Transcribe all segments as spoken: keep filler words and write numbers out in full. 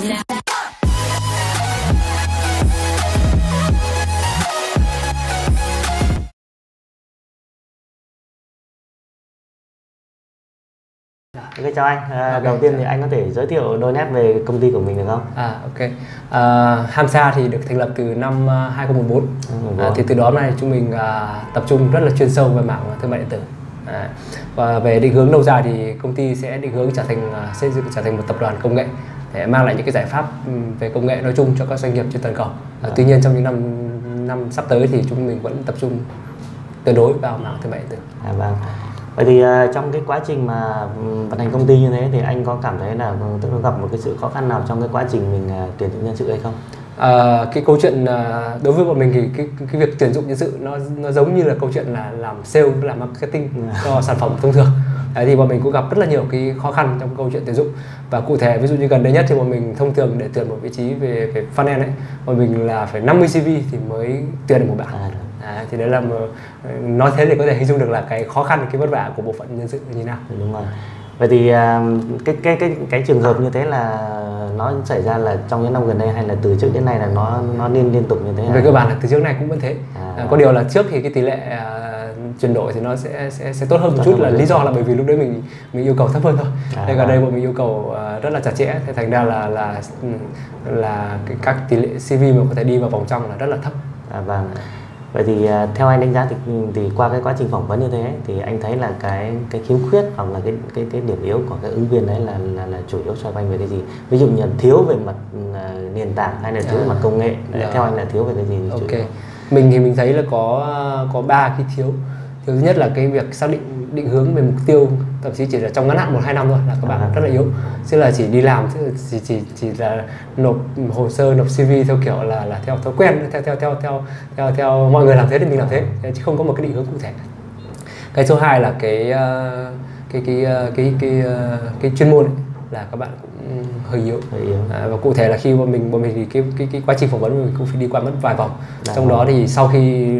Ok, chào anh. À, okay. Đầu tiên thì anh có thể giới thiệu đôi nét về công ty của mình được không? À ok. À, Hamsa thì được thành lập từ năm hai không một bốn. À, thì từ đó này chúng mình à, tập trung rất là chuyên sâu về mảng thương mại điện tử. À, và về định hướng lâu dài thì công ty sẽ định hướng trở thành à, xây dựng trở thành một tập đoàn công nghệ để mang lại những cái giải pháp về công nghệ nói chung cho các doanh nghiệp trên toàn cầu. À, tuy nhiên trong những năm năm sắp tới thì chúng mình vẫn tập trung tuyệt đối vào mảng thương mại điện tử. À, vâng. Vậy thì uh, trong cái quá trình mà vận hành công ty như thế thì anh có cảm thấy là tức là gặp một cái sự khó khăn nào trong cái quá trình mình uh, tuyển dụng nhân sự hay không? À, cái câu chuyện uh, đối với bọn mình thì cái cái việc tuyển dụng nhân sự nó nó giống như là câu chuyện là làm sale, làm marketing cho sản phẩm thông thường. Đấy, thì bọn mình cũng gặp rất là nhiều cái khó khăn trong câu chuyện tuyển dụng, và cụ thể ví dụ như gần đây nhất thì bọn mình thông thường để tuyển một vị trí về về front-end ấy, bọn mình là phải năm mươi xê vê thì mới tuyển được một bạn. À, À, thì đấy là một, nói thế để có thể hình dung được là cái khó khăn, cái vất vả của bộ phận nhân sự như nào. Đúng rồi. Vậy thì cái cái cái cái trường hợp như thế là nó xảy ra là trong những năm gần đây hay là từ trước đến nay là nó nó liên liên tục như thế? Về cơ bản là từ trước này cũng vẫn thế. À, à, có điều là trước thì cái tỷ lệ uh, chuyển đổi thì nó sẽ sẽ sẽ tốt hơn một chút, là lý do là bởi vì lúc đấy mình mình yêu cầu thấp hơn thôi. À, đây gần đây bọn mình yêu cầu uh, rất là chặt chẽ, thế thành ra là là là cái, các tỷ lệ xê vê mà có thể đi vào vòng trong là rất là thấp. À, vâng. Vậy thì uh, theo anh đánh giá thì, thì qua cái quá trình phỏng vấn như thế thì anh thấy là cái cái khiếm khuyết hoặc là cái cái cái điểm yếu của cái ứng viên đấy là là, là chủ yếu xoay quanh về cái gì? Ví dụ như là thiếu về mặt uh, nền tảng hay là thiếu về mặt công nghệ. Đấy, theo anh là thiếu về cái gì? Ok. Mình thì mình thấy là có có ba cái thiếu. Thiếu thứ nhất là cái việc xác định định hướng về mục tiêu, thậm chí chỉ là trong ngắn hạn một hai năm thôi là các bạn à. rất là yếu. Tức là chỉ đi làm chỉ chỉ chỉ là nộp hồ sơ, nộp xê vê theo kiểu là là theo thói quen, theo theo theo theo theo theo mọi người làm thế thì mình làm thế, chứ không có một cái định hướng cụ thể. Cái số hai là cái cái cái cái cái cái, cái chuyên môn ấy, là các bạn cũng hơi yếu. Hơi yếu. À, và cụ thể là khi bọn mình bọn mình thì cái cái cái quá trình phỏng vấn mình cũng phải đi qua mất vài vòng. Đã trong đó thì sau khi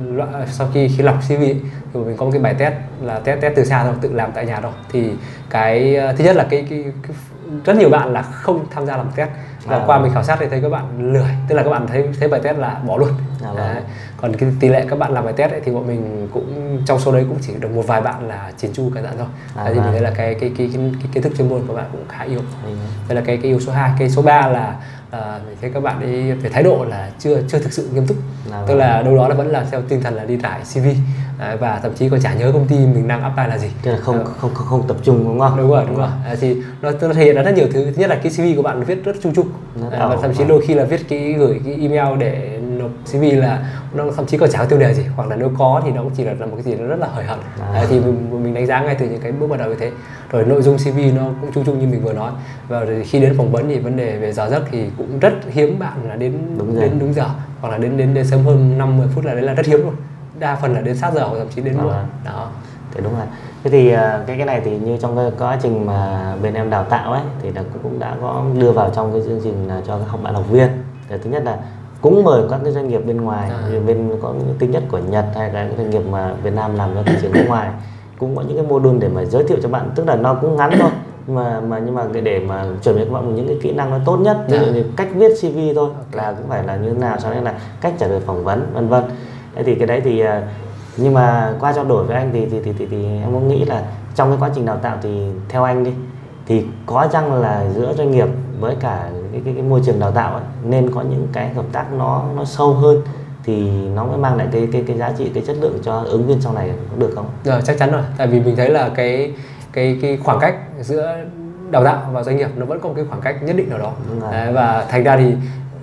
sau khi khi lọc xê vê thì mình có một cái bài test là test test từ xa thôi, tự làm tại nhà thôi. Thì cái thứ nhất là cái, cái, cái rất nhiều bạn là không tham gia làm test, và à, qua mình khảo sát thì thấy các bạn lười, tức là các bạn thấy thấy bài test là bỏ luôn. À, đấy. Còn cái tỷ lệ các bạn làm bài test ấy, thì bọn mình cũng trong số đấy cũng chỉ được một vài bạn là chỉn chu cả dặn thôi. À, đấy, thì mình thấy là cái cái cái cái, cái kiến thức chuyên môn của bạn cũng khá yếu. Ừ. Đây là cái cái yếu số hai. Cái số ba là à, mình thấy các bạn ấy về thái độ là chưa chưa thực sự nghiêm túc. À, tức là đâu đó là vẫn là theo tinh thần là đi tải xê vê. Đấy, và thậm chí còn chả nhớ công ty mình đang apply là gì. Tức là không, à, không không không tập trung, đúng không? Đúng rồi, đúng rồi. À, thì nó, nó thể hiện ra rất nhiều thứ. Thứ nhất là cái xê vê của bạn viết rất chung chung, à, và thậm chí đôi khi là viết cái gửi cái email để nộp xê vê là nó thậm chí còn chả có tiêu đề gì, hoặc là nếu có thì nó cũng chỉ là, là một cái gì nó rất là hời hợt. À. À, thì mình, mình đánh giá ngay từ những cái bước bắt đầu như thế. Rồi nội dung xê vê nó cũng chung chung như mình vừa nói, và khi đến phỏng vấn thì vấn đề về giờ giấc thì cũng rất hiếm bạn là đến đúng đến đúng giờ, hoặc là đến đến, đến sớm hơn năm mươi phút là đấy là rất hiếm luôn. Đa phần là đến sát giờ, thậm chí đến muộn. À. Đó. Thế đúng rồi. Thế thì cái cái này thì như trong cái quá trình mà bên em đào tạo ấy thì là cũng đã có đưa vào trong cái chương trình là cho các học bạn học viên. Thì thứ nhất là cũng mời các cái doanh nghiệp bên ngoài, à. bên có những tính nhất của Nhật hay cái doanh nghiệp mà Việt Nam làm cho thị trường nước ngoài, cũng có những cái module để mà giới thiệu cho bạn, tức là nó cũng ngắn thôi mà mà nhưng mà để mà chuẩn bị các bạn những cái kỹ năng nó tốt nhất, ví dụ như cách viết xê vê thôi, okay. là cũng phải là như thế nào, sau đó là cách trả lời phỏng vấn, vân vân. Thế thì cái đấy thì nhưng mà qua trao đổi với anh thì thì, thì thì thì em có nghĩ là trong cái quá trình đào tạo thì theo anh đi thì có chăng là giữa doanh nghiệp với cả cái, cái, cái môi trường đào tạo ấy, nên có những cái hợp tác nó nó sâu hơn thì nó mới mang lại cái cái cái giá trị, cái chất lượng cho ứng viên sau này, có được không? Rồi, chắc chắn rồi. Tại vì mình thấy là cái cái cái khoảng cách giữa đào tạo và doanh nghiệp nó vẫn có một cái khoảng cách nhất định nào đó. Đấy, và thành ra thì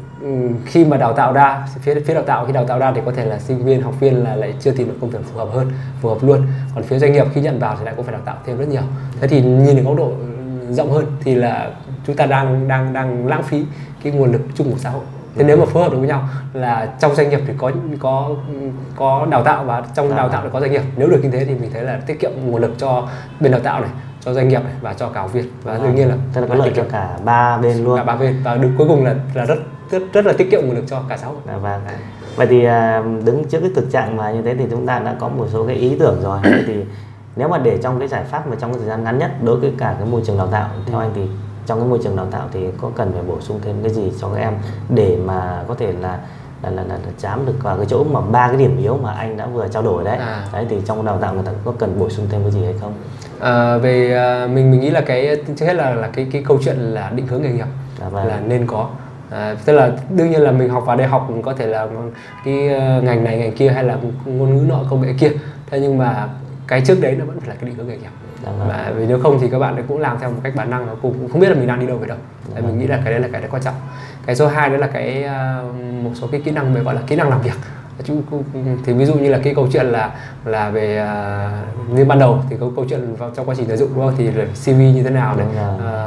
khi mà đào tạo ra, phía phía đào tạo khi đào tạo ra thì có thể là sinh viên, học viên là lại chưa tìm được công việc phù hợp hơn, phù hợp luôn. Còn phía doanh nghiệp khi nhận vào thì lại cũng phải đào tạo thêm rất nhiều. Thế thì nhìn ở góc độ rộng hơn thì là chúng ta đang đang đang lãng phí cái nguồn lực chung của xã hội. Thế nếu mà phối hợp được với nhau là trong doanh nghiệp thì có có có đào tạo và trong à. đào tạo thì có doanh nghiệp, nếu được như thế thì mình thấy là tiết kiệm nguồn lực cho bên đào tạo này, cho doanh nghiệp này và cho cả học viên, và đương nhiên là tức là có lợi cho cả ba bên luôn, cả ba bên, và đứng cuối cùng là là rất rất rất là tiết kiệm nguồn lực cho cả xã hội. À, vâng. Vậy thì đứng trước cái thực trạng mà như thế thì chúng ta đã có một số cái ý tưởng rồi. Vậy thì nếu mà để trong cái giải pháp mà trong cái thời gian ngắn nhất đối với cả cái môi trường đào tạo, theo anh thì trong cái môi trường đào tạo thì có cần phải bổ sung thêm cái gì cho các em để mà có thể là là là, là, là chám được vào cái chỗ mà ba cái điểm yếu mà anh đã vừa trao đổi đấy. À. Đấy thì trong đào tạo người ta có cần bổ sung thêm cái gì hay không? À, về uh, mình mình nghĩ là cái trước hết là là cái cái câu chuyện là định hướng nghề nghiệp à, vâng. là nên có. À, tức là đương nhiên là mình học vào đại học có thể là cái uh, ngành này ngành kia hay là ngôn ngữ nọ công nghệ kia, thế nhưng mà cái trước đấy nó vẫn phải là cái định hướng nghề nghiệp. Và vì nếu không thì các bạn ấy cũng làm theo một cách bản năng, nó cũng không biết là mình đang đi đâu về đâu. Đấy, mình nghĩ là cái đấy là cái đấy quan trọng. Cái số hai đó là cái uh, một số cái kỹ năng mình gọi là kỹ năng làm việc. Thì ví dụ như là cái câu chuyện là là về uh, như ban đầu thì có câu chuyện vào trong quá trình tuyển dụng đúng không, thì xê vê như thế nào này,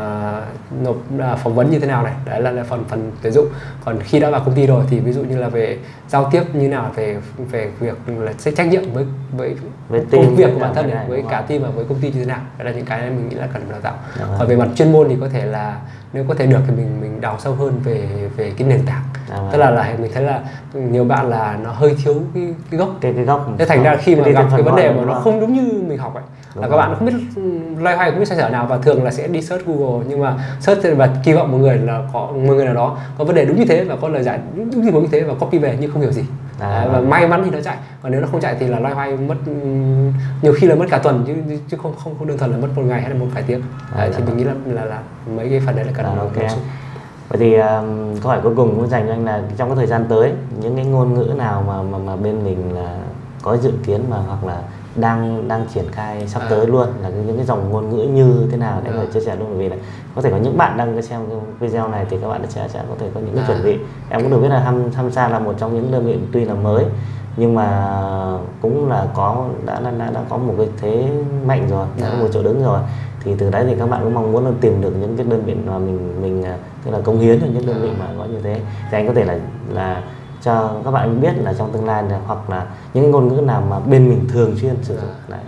uh, nộp uh, phỏng vấn như thế nào này, đấy là, là phần phần tuyển dụng. Còn khi đã vào công ty rồi thì ví dụ như là về giao tiếp như nào, về về việc là trách nhiệm với với, với công việc của bản thân này, với cả team và với công ty như thế nào, đấy là những cái mình nghĩ là cần đào tạo. Còn về mặt chuyên môn thì có thể là nếu có thể được thì mình mình đào sâu hơn về về cái nền tảng. Tức là là mình thấy là nhiều bạn là nó hơi thiếu cái cái gốc cái cái gốc. Thế thành ra khi mà gặp cái vấn đề mà nó không đúng như mình học ấy, đúng là các bạn không biết loay hoay không biết xoay sở nào, và thường là sẽ đi search Google, nhưng mà search và kỳ vọng một người là có một người nào đó có vấn đề đúng như thế và có lời giải đúng đúng như thế và copy về nhưng không hiểu gì. À, và may mắn thì nó chạy, còn nếu nó không chạy thì là loay hoay mất nhiều khi là mất cả tuần chứ chứ không không không đơn thuần là mất một ngày hay là một vài tiếng. À, đấy, thì mình nghĩ là là là mấy cái phần đấy là cần. À, okay. Vậy thì um, câu hỏi cuối cùng muốn dành cho anh là trong cái thời gian tới những cái ngôn ngữ nào mà mà, mà bên mình là có dự kiến mà hoặc là đang đang triển khai sắp à. tới luôn, là những cái dòng ngôn ngữ như thế nào để à. chia sẻ luôn, bởi vì là có thể có những bạn đang xem video này thì các bạn sẽ sẽ có thể có những cái à. chuẩn bị. Em cũng được biết là Ham Hamsa là một trong những đơn vị tuy là mới nhưng mà cũng là có đã đã, đã, đã có một cái thế mạnh rồi, đã à. có một chỗ đứng rồi, thì từ đấy thì các bạn cũng mong muốn là tìm được những cái đơn vị mà mình mình tức là cống hiến cho những đơn vị mà có như thế, thì anh có thể là là cho các bạn biết là trong tương lai là, hoặc là những cái ngôn ngữ nào mà bên mình thường xuyên sử dụng. Đấy.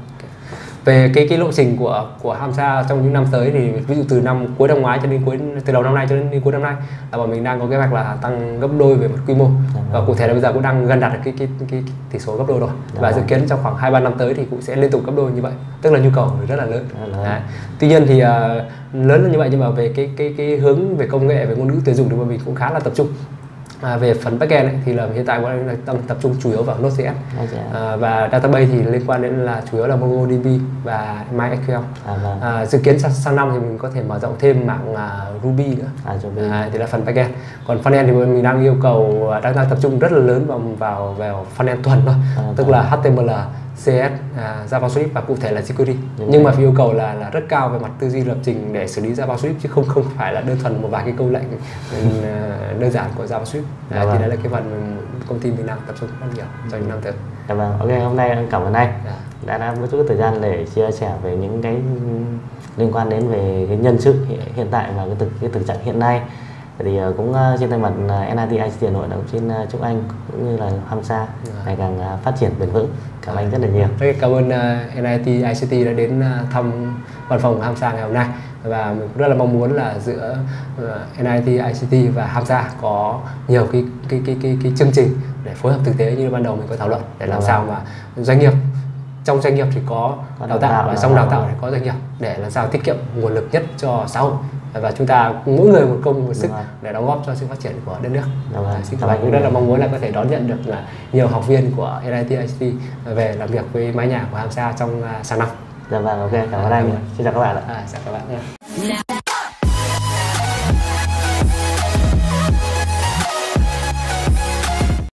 Về cái cái lộ trình của của Hamsa trong những năm tới thì ví dụ từ năm cuối năm ngoái cho đến cuối từ đầu năm nay cho đến cuối năm nay là bọn mình đang có kế hoạch là tăng gấp đôi về mặt quy mô, và cụ thể là bây giờ cũng đang gần đạt được cái cái, cái, cái tỷ số gấp đôi rồi, và dự kiến trong khoảng hai ba năm tới thì cũng sẽ liên tục gấp đôi như vậy, tức là nhu cầu rất là lớn. Đấy. Tuy nhiên thì uh, lớn là như vậy nhưng mà về cái cái cái hướng về công nghệ, về ngôn ngữ tuyển dụng thì bọn mình cũng khá là tập trung. À, về phần backend ấy, thì là hiện tại bọn anh đang tập trung chủ yếu vào Node.js, à, và database thì liên quan đến là chủ yếu là MongoDB và MySQL. À, vâng. à, dự kiến sang, sang năm thì mình có thể mở rộng thêm mảng uh, Ruby nữa, à, à, thì là phần backend. Còn frontend thì mình đang yêu cầu đang, đang tập trung rất là lớn vào vào vào frontend thuần thôi, à, tức vâng. là hát tê em lờ, xê ét, uh, JavaScript và cụ thể là jQuery. Đúng nhưng rồi. Mà yêu cầu là là rất cao về mặt tư duy lập trình để xử lý JavaScript, chứ không không phải là đơn thuần một vài cái câu lệnh uh, đơn giản của JavaScript. À, thì đấy là cái phần công ty mình đang tập trung rất nhiều trong những năm tới. Dạ vâng, ok, hôm nay em cảm ơn anh dạ. đã đã có chút thời gian để chia sẻ về những cái liên quan đến về cái nhân sự hiện tại và cái thực cái thực trạng hiện nay. Thì cũng trên thay mặt en i tê i xê tê Hà Nội cũng xin chúc anh cũng như là Hamsa ngày càng phát triển bền vững. Cảm ơn anh rất là nhiều. Rất cảm ơn en i tê i xê tê đã đến thăm văn phòng của Hamsa ngày hôm nay, và mình rất là mong muốn là giữa en i tê i xê tê và Hamsa có nhiều cái cái cái cái cái chương trình để phối hợp thực tế như ban đầu mình có thảo luận, để làm sao mà doanh nghiệp trong doanh nghiệp thì có đào tạo và trong đào tạo thì có doanh nghiệp, để làm sao tiết kiệm nguồn lực nhất cho xã hội, và chúng ta mỗi người một công một sức để đóng góp cho sự phát triển của đất nước. Và cũng rất là mong muốn là có thể đón nhận được là nhiều học viên của en i tê i xê tê về làm việc với mái nhà của Hamsa trong sang năm. Dạ vâng, ok, cảm ơn anh. Xin chào các bạn ạ. À, chào các bạn.